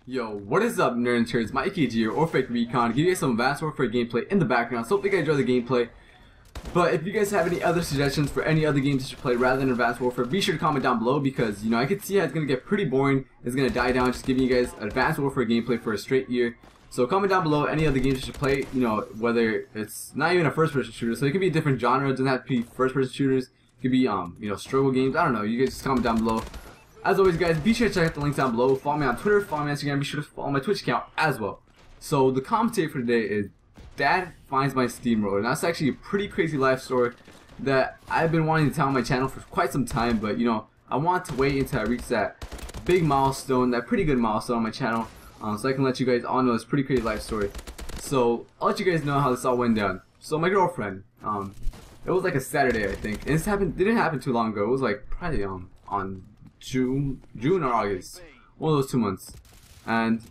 Yo, what is up, nerds and turds? Mikey here, or Fake Recon, give you guys some Advanced Warfare gameplay in the background, so hopefully you guys enjoy the gameplay. But if you guys have any other suggestions for any other games you should play rather than Advanced Warfare, be sure to comment down below because, I could see how it's going to get pretty boring. It's going to die down just giving you guys Advanced Warfare gameplay for a straight year. So comment down below any other games you should play, whether it's not even a first-person shooter, so it could be a different genre, it doesn't have to be first-person shooters, it could be, struggle games, I don't know, you guys just comment down below. As always, guys, be sure to check out the links down below. Follow me on Twitter, follow me on Instagram, be sure to follow my Twitch account as well. So the commentary for today is Dad finds my steamroller. And that's actually a pretty crazy life story that I've been wanting to tell on my channel for quite some time, but I want to wait until I reach that big milestone, that pretty good milestone on my channel, so I can let you guys all know this pretty crazy life story. So I'll let you guys know how this all went down. So my girlfriend, it was like a Saturday, I think, and this didn't happen too long ago. It was like probably on June or August, one of those 2 months. And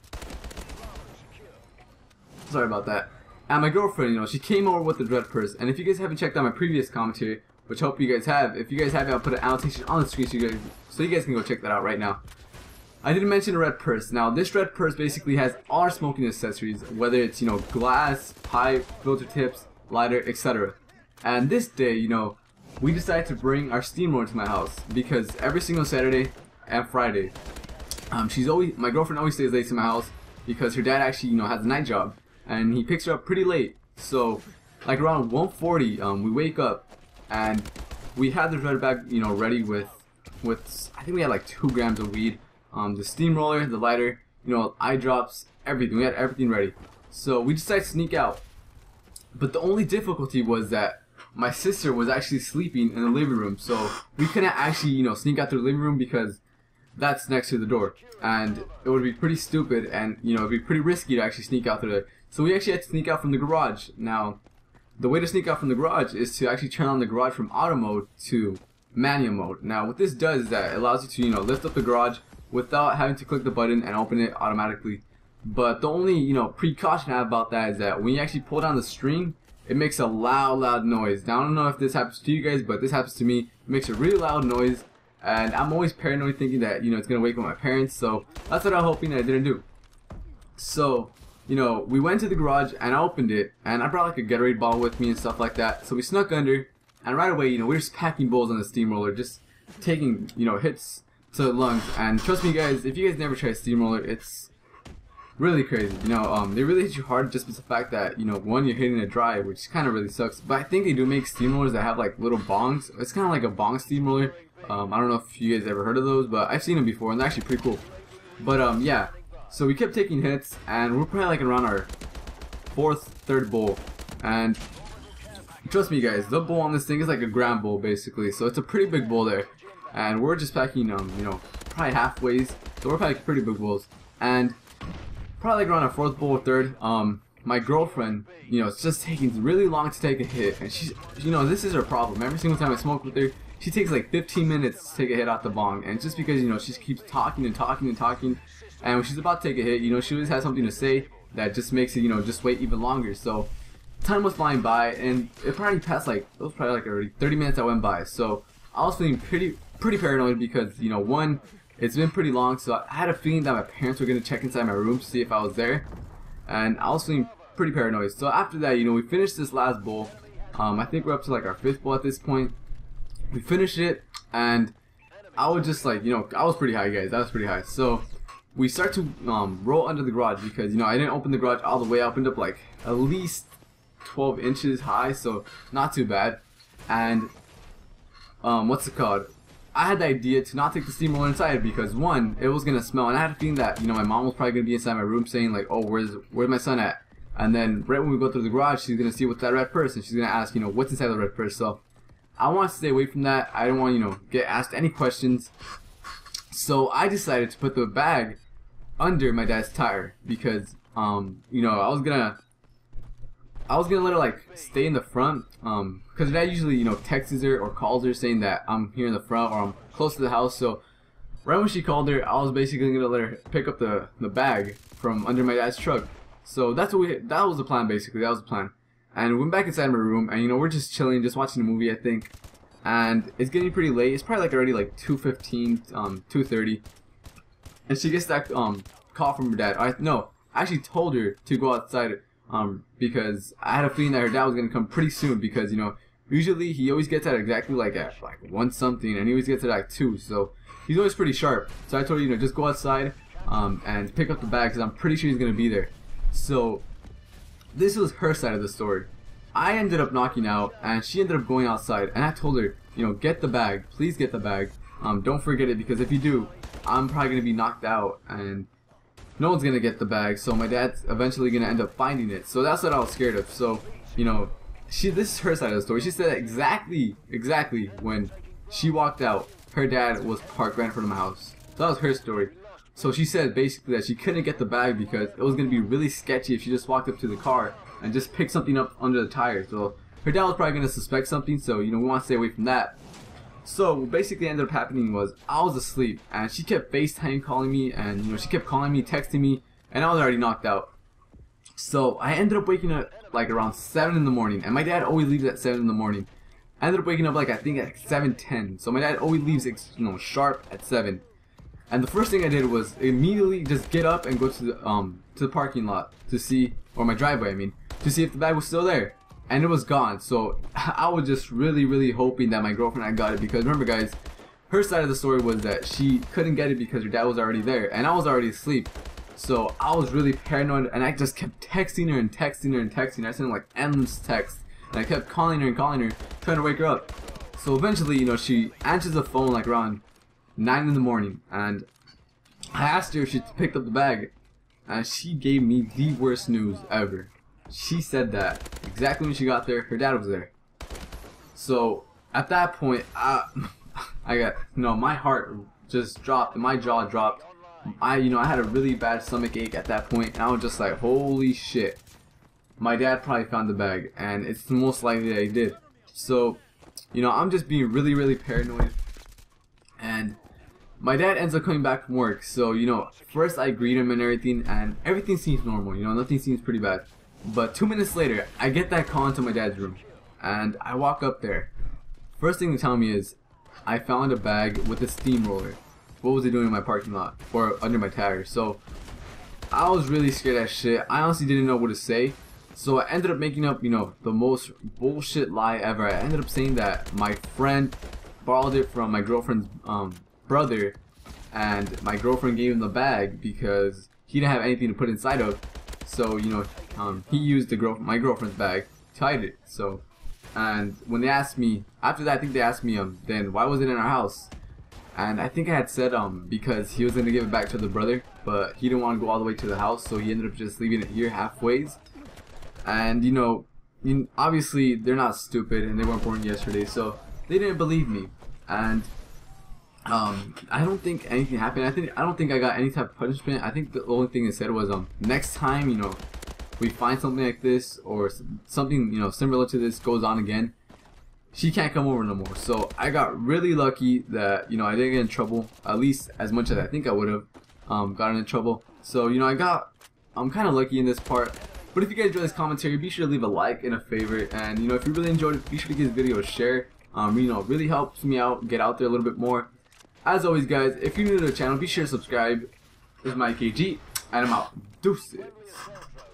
sorry about that. And my girlfriend, she came over with the Dread purse. And if you guys haven't checked out my previous commentary, which I hope you guys have, if you guys haven't, I'll put an annotation on the screen so you guys can go check that out right now. I didn't mention a red purse. Now this red purse basically has all our smoking accessories, whether it's glass, pipe, filter tips, lighter, etc. And this day, we decided to bring our steamroller to my house because every single Saturday and Friday, my girlfriend always stays late to my house because her dad actually has a night job and he picks her up pretty late. So like around 1:40, we wake up and we had the Dread bag ready with I think we had like 2 grams of weed, the steamroller, the lighter, eye drops, everything. We had everything ready. So we decided to sneak out. But the only difficulty was that my sister was actually sleeping in the living room, so we couldn't actually, sneak out to the living room because that's next to the door, and it would be pretty stupid, and it'd be pretty risky to actually sneak out through there. So we actually had to sneak out from the garage. Now, the way to sneak out from the garage is to actually turn on the garage from auto mode to manual mode. Now, what this does is that it allows you to, lift up the garage without having to click the button and open it automatically. But the only, precaution I have about that is that when you actually pull down the string, it makes a loud noise. Now I don't know if this happens to you guys, but this happens to me. It makes a really loud noise, and I'm always paranoid thinking that it's gonna wake up my parents. So that's what I'm hoping I didn't do. So we went to the garage and I opened it, and I brought like a Gatorade bottle with me and stuff like that. So we snuck under, and right away we were just packing bowls on the steamroller, just taking hits to the lungs. And trust me guys, if you guys never tried steamroller, it's really crazy. They really hit you hard just with the fact that one, you're hitting it dry, which kind of really sucks. But I think they do make steamrollers that have like little bongs. It's kind of like a bong steamroller. I don't know if you guys ever heard of those, but I've seen them before and they're actually pretty cool. But yeah, so we kept taking hits, and we're probably like around our third bowl. And trust me guys, the bowl on this thing is like a gram bowl basically, so it's a pretty big bowl there. And we're just packing probably halfways, so we're packing pretty big bowls. And probably like around our 4th bowl or 3rd, my girlfriend, it's just taking really long to take a hit, and she's, this is her problem. Every single time I smoke with her, she takes like 15 minutes to take a hit out the bong, and just because she keeps talking and talking and talking, and when she's about to take a hit, she always has something to say that just makes it, just wait even longer. So time was flying by, and it probably passed like, it was probably like already 30 minutes that went by. So I was feeling pretty paranoid because one, it's been pretty long, so I had a feeling that my parents were going to check inside my room to see if I was there, and I was feeling pretty paranoid. So after that, we finished this last bowl. I think we're up to like our 5th bowl at this point. We finished it, and I was just like, I was pretty high, guys. I was pretty high. So we start to roll under the garage because, I didn't open the garage all the way. I opened up like at least 12 inches high, so not too bad. And what's it called? I had the idea to not take the steamroller inside because one, it was gonna smell, and I had a feeling that my mom was probably gonna be inside my room saying like, oh, where's my son at? And then right when we go through the garage, she's gonna see what's that red purse, and she's gonna ask what's inside the red purse. So I want to stay away from that. I don't want get asked any questions. So I decided to put the bag under my dad's tire because I was gonna let her like stay in the front, because dad usually texts her or calls her saying that I'm here in the front or I'm close to the house. So right when she called her, I was basically gonna let her pick up the bag from under my dad's truck. So that was the plan basically. That was the plan. And we went back inside my room, and we're just chilling, just watching a movie I think. And it's getting pretty late. It's probably like already like 2:15, 2:30. And she gets that call from her dad. No, I actually told her to go outside because I had a feeling that her dad was gonna come pretty soon, because you know usually he always gets at exactly like at like 1 something, and he always gets at like 2, so he's always pretty sharp. So I told her, you know, just go outside and pick up the bag, because I'm pretty sure he's gonna be there. So this was her side of the story. I ended up knocking out, and she ended up going outside, and I told her, you know, get the bag, please get the bag. Don't forget it, because if you do, I'm probably gonna be knocked out, and no one's gonna get the bag. So my dad's eventually gonna end up finding it. So that's what I was scared of. So, you know, this is her side of the story. She said that exactly when she walked out, her dad was parked right in front of my house. So that was her story. So she said basically that she couldn't get the bag because it was gonna be really sketchy if she just walked up to the car and just picked something up under the tires. So her dad was probably gonna suspect something. So, you know, we want to stay away from that. So what basically ended up happening was I was asleep, and she kept FaceTime calling me, and you know, she kept calling me, texting me, and I was already knocked out. So I ended up waking up like around 7 in the morning, and my dad always leaves at 7 in the morning. I ended up waking up like I think at 7:10. So my dad always leaves, you know, sharp at 7. And the first thing I did was immediately just get up and go to the parking lot to see, or my driveway I mean, to see if the bag was still there. And it was gone. So I was just really hoping that my girlfriend had got it, because remember guys, her side of the story was that she couldn't get it because her dad was already there and I was already asleep. So I was really paranoid, and I just kept texting her and texting her and texting her. I sent her like endless texts, and I kept calling her and calling her, trying to wake her up. So eventually, you know, she answers the phone like around 9 in the morning, and I asked her if she picked up the bag, and she gave me the worst news ever. She said that exactly when she got there, her dad was there. So at that point, I got, no, my heart just dropped and my jaw dropped. I had a really bad stomach ache at that point, and I was just like, holy shit, my dad probably found the bag, and it's the most likely that he did. So, you know, I'm just being really paranoid, and my dad ends up coming back from work. So, you know, first I greet him and everything seems normal, you know, nothing seems pretty bad. But 2 minutes later, I get that call into my dad's room, and I walk up there. First thing they tell me is, I found a bag with a steamroller. What was it doing in my parking lot, or under my tires? So I was really scared as shit. I honestly didn't know what to say. So I ended up making up, you know, the most bullshit lie ever. I ended up saying that my friend borrowed it from my girlfriend's brother, and my girlfriend gave him the bag because he didn't have anything to put inside of. So, you know, he used my girlfriend's bag to hide it. So, and when they asked me, after that I think they asked me, then why was it in our house? And I think I had said, because he was going to give it back to the brother, but he didn't want to go all the way to the house, so he ended up just leaving it here halfway. And, you know, obviously they're not stupid, and they weren't born yesterday, so they didn't believe me. And I don't think anything happened. I don't think I got any type of punishment. I think the only thing they said was, next time, you know, we find something like this, or something, you know, similar to this goes on again, she can't come over no more. So I got really lucky that, you know, I didn't get in trouble, at least as much as I think I would have gotten in trouble. So, you know, I'm kind of lucky in this part. But if you guys enjoyed this commentary, be sure to leave a like and a favorite, and you know, if you really enjoyed it, be sure to give this video a share. You know, it really helps me out, get out there a little bit more. As always guys, if you're new to the channel, be sure to subscribe. This is Mike KG, and I'm out. Deuces.